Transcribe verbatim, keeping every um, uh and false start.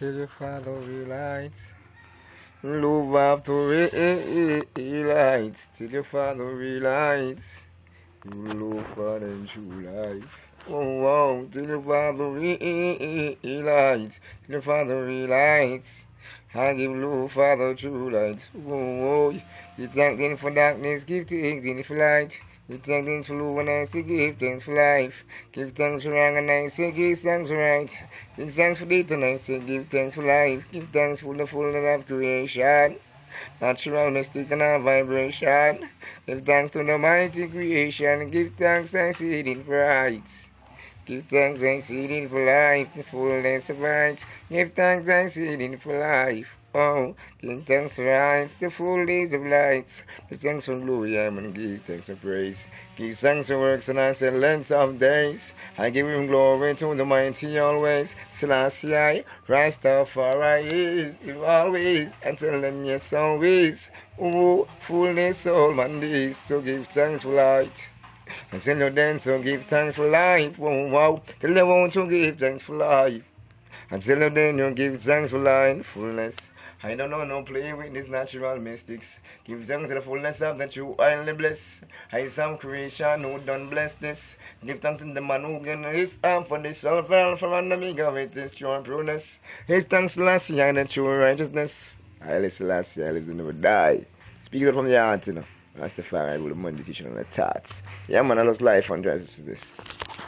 till you follow the lights. Love after the lights till you follow the lights. Love for the true life. Oh, oh, till you follow the lights, till you follow the lights. I give love for the true lights. Oh, oh, you thank them for darkness, give thanks for light. Give thanks for love and I say give thanks for life. Give thanks for wrong and I say give thanks for right. Give thanks for death and I say give thanks for life. Give thanks for the fullness of creation. Natural, mystic and our vibration. Give thanks to the mighty creation. Give thanks and see it for right. Give thanks and see it for life. The fullness of right. Give thanks and see it for life. Oh, give thanks for life, the full days of lights. Give thanks for glory, and give thanks for praise. Give thanks for works and excellence of days. I give him glory to the mighty always. Selassie I, Rastafari is, is always, and tell them yes always. Oh, fullness soul man this, so give thanks for light. And send your dance, so give thanks for life. Wow, wow, tell them want to give thanks for life. Until then you give thanks for life, fullness. I don't know, no play with these natural mystics. Give thanks to the fullness of the true only bless. I some creation who done bless this. Give thanks to the man who can his arm for this self for an amiga with his true prudence. His thanks to last year and the true righteousness. I listen last year, I listen never die. Speak it from the heart, you know. That's the fact I will the money teaching on the thoughts. Yeah man, I lost life on this.